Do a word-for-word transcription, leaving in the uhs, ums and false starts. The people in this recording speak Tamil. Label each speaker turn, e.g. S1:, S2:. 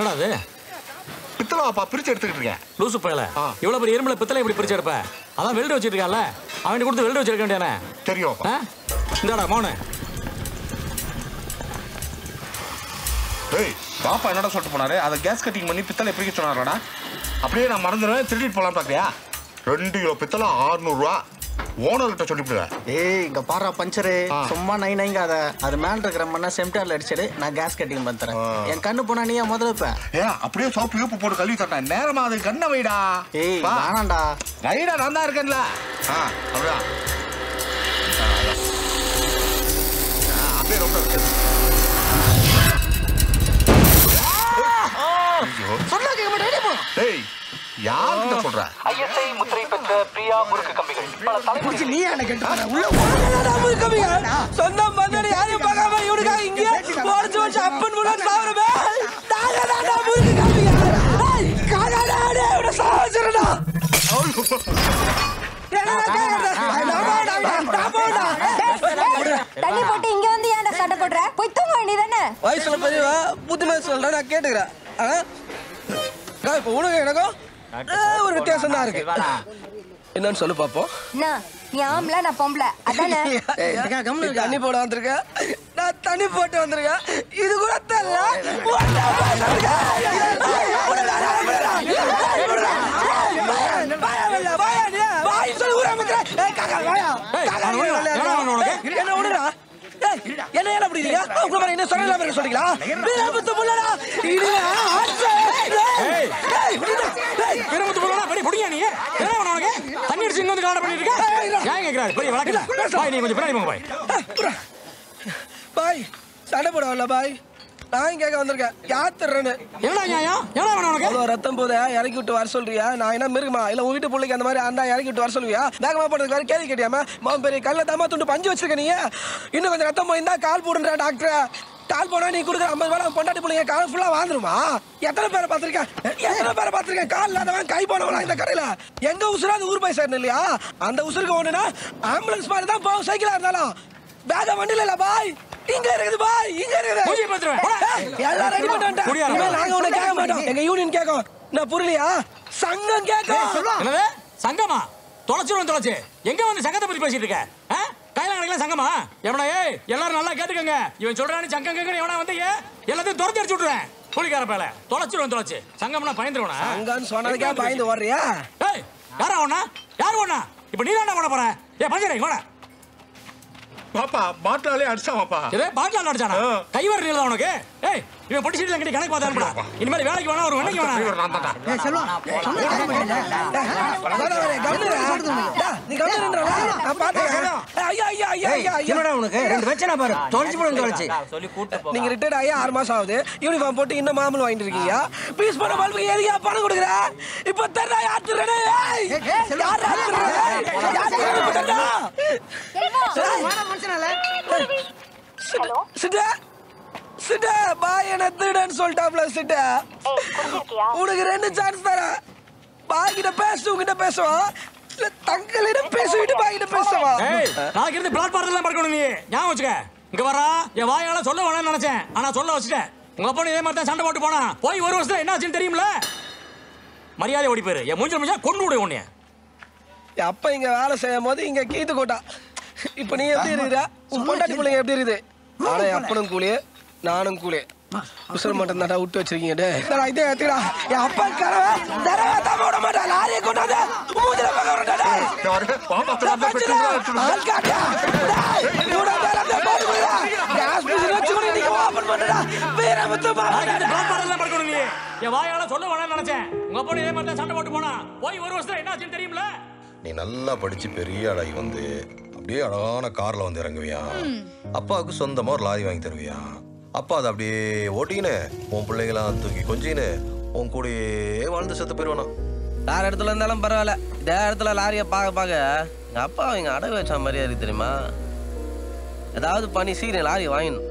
S1: என்னடா அது?
S2: பித்தளைப்பா பிரிச்சு எடுத்துக்கிட்டு இருக்கேன்.
S1: லூசு பயல. இவ்வளவு பெரிய இரும்புல பித்தளை எப்படி பிரிச்சு எடுப்ப? அதான் வெல்ட் வச்சிருக்கான்ல. அவன் கொடுத்து வெல்ட் வச்சிருக்க வேண்டியானே.
S2: தெரியும்.
S1: இந்தாடா மௌனே.
S2: ஏய் பாப்பா என்னடா சொல்லிட்டு போனாரு? அதை கேஸ் கட்டிங் பண்ணி பித்தளை பிரிக்க சொன்னாரடா. அப்படியே நான் மறந்துடுவேன். திருடிட்டு போலாம் பாக்கியா? ரெண்டு கிலோ பித்தளை ஆறுநூறு ரூபா. ஓனர்கிட்ட சொல்லிவிடுவேன்.
S3: ஏய் இங்க பாரு பஞ்சரு சும்மா நை நைங்காத. அது மேல இருக்கிற மண்ணா செம்டார்ல அடிச்சிடு. நான் கேஸ் கட்டிங் பண்ணி தரேன். என் கண்ணு போனா நீ முதல்ல இப்ப
S2: ஏ அப்படியே சோப்பு யூப்பு போட்டு கழுவி தட்டேன். நேரமா அது கண்ணை வைடா.
S3: ஏய் வேணாண்டா.
S2: வைடா நான் தான் இருக்கேன்ல. ஆ அப்படியா அப்படியே ரொம்ப
S3: சொன்னா கேட்க மாட்டேன்.
S2: ஏய் யார்கிட்ட சொல்ற?
S4: ஐஎஸ்ஐ முத்திரை பெற்ற பிரியா முறுக்கு கம்பிகள். பல தலைமுறை
S3: நீ எனக்கு உள்ள
S5: முறுக்கு கம்பிகள். சொந்தம் பந்தடி யாரையும் பார்க்காம இவனுக்கா இங்க போர்ச்சு வச்சு அப்பன் முன்னாடி சாவறவே. தாங்க தாங்க முறுக்கு கம்பிகள். ஏய் காடாடே இவன சாவச்சறடா.
S6: தண்ணி போட்டு இங்க வந்து ஏன்டா சண்டை போடுற? போய் தூங்க வேண்டியதானே?
S5: வயசுல பெரியவா புத்திமதி சொல்றேன் நான் கேட்டுக்கிறேன். இப்ப உனக்கு எனக்கும் ஒரு வித்தியாசம் தான் இருக்கு. என்னன்னு சொல்லு பாப்போம்.
S6: நீ ஆம்பளை நான் பொம்பளை அதானே?
S5: தண்ணி போட வந்திருக்கேன். நான் தண்ணி போட்டு வந்திருக்கேன். இது கூட தெரியல. என்ன விடுறா? என்ன என்ன அப்படிங்க? என்ன சொல்ல சொல்றீங்களா?
S1: தண்ணி அடிச்சு இங்க வந்து காட பண்ணிட்டு இருக்க. ஏன் கேக்குறாரு? பெரிய வழக்கு. பாய் நீ கொஞ்சம் பின்னாடி போங்க பாய்.
S5: பாய் சண்டை போடல பாய். நான் கேட்க வந்திருக்கேன். யாத்திரன்னு
S1: என்னடா நியாயம்? என்னடா வேணும் உனக்கு?
S5: அவ்வளோ ரத்தம் போத இறக்கி விட்டு வர சொல்றியா? நான் என்ன மிருகமா? இல்ல உங்க வீட்டு பிள்ளைக்கு அந்த மாதிரி அண்டா இறக்கி விட்டு வர சொல்லுவியா? வேகமா போடுறதுக்கு வேற கேள்வி கேட்டியாம? மாம் பெரிய கல்ல தாமா துண்டு பஞ்சு வச்சிருக்க நீ. இன்னும் கொஞ்சம் ரத்தம் போயிருந்தா கால் போடுறா டாக்டர். கால் போனா நீ கொடுக்குற ஐம்பது ரூபாய் பொண்டாட்டி பிள்ளைங்க கால் ஃபுல்லா வாழ்ந்துருமா? எத்தனை பேரை பார்த்திருக்கேன்? எத்தனை பேரை பார்த்திருக்கேன்? கால் இல்லாதவன் கை போனவனா இந்த கடையில? எங்க உசுராது ஊர் போய் சேரணும் இல்லையா? அந்த உசுருக்கு ஒண்ணுனா ஆம்புலன்ஸ் மாதிரி தான் போகும். சைக்கிளா இருந்தாலும் வேக வண்டியில இல்ல பாய். இங்க இருக்குது பாய். இங்க இருக்குது. எல்லாம் ரெடி பண்ணிட்டேன். நாங்க உன்னை கேட்க மாட்டோம். எங்க யூனியன் கேட்கும். நான் புரியலையா? சங்கம் கேட்கும்.
S1: என்னது சங்கமா? தொலைச்சிரும் தொலைச்சு. எங்க வந்து சங்கத்தை பத்தி பேசிட்டு இருக்க? கையில கணக்கெல்லாம் சங்கமா? எவனா? ஏய் எல்லாரும் நல்லா கேட்டுக்கங்க. இவன் சொல்றானு சங்கம் கேட்கணும். எவனா வந்தீங்க எல்லாத்தையும் துரத்தி அடிச்சு விட்டுருவேன். புலிக்கார பேல தொலைச்சிரும் தொலைச்சு. சங்கம்னா பயந்துருவனா?
S5: சங்கம்னு சொன்னதுக்கே பயந்து ஓடுறியா?
S1: ஏய் யாரா ஒண்ணா? யாரு ஒண்ணா? இப்ப நீ தானே பண்ண போற? ஏ பஞ்சரே போடா.
S2: பாப்பா பாட்டிலாலே அடிச்சாமாப்பா.
S1: இதே பாட்டிலால அடிச்சானா? கை வர நீல உனக்கு. ஏய் இவன் பொடி சீட்ல கட்டி கணக்கு பார்த்தா அனுப்புடா. இனிமே வேலைக்கு வேணா ஒரு வேலைக்கு வேணா.
S2: நான் தான்டா.
S3: ஏய் செல்வா சொன்னா கேட்க மாட்டேன்.
S5: நீ கவனின்றா? நான் பாத்துறேன். ஐயா ஐயா ஐயா ஐயா
S3: என்னடா உனக்கு ரெண்டு வெச்சனா பாரு. தொலைச்சு போடு தொலைச்சு.
S4: சொல்லி கூட்டி போ.
S5: நீங்க ரிட்டையர்ட் ஆகி ஆறு மாசம் ஆகுது. யூனிஃபார்ம் போட்டு இன்னும் மாமூல் வாங்கிட்டு இருக்கீங்க. பீஸ் பண்ண பல்பு ஏரியா பணம் கொடுக்குற. இப்போ தெரா யாத்துறனே. ஏய் யார் யாத்துறனே? யாத்துறனே தெரா.
S3: வாடா மனுஷனால.
S6: ஹலோ
S5: சிட்டா சிட்டா பாய் என்ன திருடன்னு சொல்லிட்டாப்ல சிட்டா.
S6: ஏய் புரிஞ்சிருக்கியா?
S5: உனக்கு ரெண்டு சான்ஸ் தரேன். பாய் கிட்ட பேசு. உங்ககிட்ட பேசுவா இல்ல தங்களிடம் பேசிட்டு பாய் கிட்ட பேசுவா?
S1: ஏய் நாளைக்கு இருந்து பிளாட்ஃபார்ம்ல தான் படுக்கணும் நீ. ஞாபகம் வச்சுக்க. இங்க வரா. என் வாயால சொல்ல வேணாம்னு நினைச்சேன். ஆனா சொல்ல வச்சிட்டேன். உங்க அப்பா இதே மாதிரி தான் சண்டை போட்டு போனா. போய் ஒரு வருஷத்துல என்ன ஆச்சுன்னு தெரியும்ல? மரியாதை ஓடி போயிரு. என் மூஞ்சி முடிஞ்சா கொண்டு விடு உன்னைய.
S5: என் அப்பா இங்க வேலை செய்யும் போது இங்க கீத்து கோட்டா. இப்ப நீ எப்படி இருக்கிற? உன் பொண்டாட்டி பிள்ளைங்க எப்படி இருக்குது? ஆனா அப்பனும் கூலியே நானும் கூலியே. உசுர மட்டும் தாண்டா விட்டு வச்சிருக்கீங்க. இதே எடுத்துடா. என் அப்பா கரவை தரவை தான் போட மாட்டா. லாரியை கொண்டாந்து மூஞ்சில பக்கம் வரட்டா.
S2: பாப்பா சொல்றத பெட்ரோல்
S5: ஆள் காட்டியா? இவட மேல அந்த போடு போடா. கேஸ் பிசினஸ் வச்சு கூட நீங்க ஓபன் பண்ணடா. வேற மொத்த
S1: நாளைக்கு இருந்து பிளாட்ஃபார்ம்ல தான் படுக்கணும் நீ. என் வாயால சொல்ல வேணாம்னு நினைச்சேன். உங்க அப்பா இதே மாதிரி தான் சண்டை போட்டு போனா. போய் ஒரு வருஷத்துல என்ன ஆச்சுன்னு தெரியும்ல?
S7: நீ நல்லா படிச்சு பெரிய ஆளாகி வந்து அப்படியே அழகான கார்ல வந்து இறங்குவியா? அப்பாவுக்கு சொந்தமா ஒரு லாரி வாங்கி தருவியா? அப்பா அதை அப்படியே ஓட்டின்னு உன் பிள்ளைங்களாம் தூக்கி கொஞ்சின்னு உன் கூடயே வாழ்ந்து செத்து போயிடுவானா?
S5: வேற இடத்துல இருந்தாலும் பரவாயில்ல. இதே இடத்துல லாரியை பார்க்க பார்க்க எங்க அப்பா இங்க அடகு வச்ச மாதிரியா இருக்கு தெரியுமா? ஏதாவது பண்ணி சீக்கிரம் லாரி வாங்கிடணும்.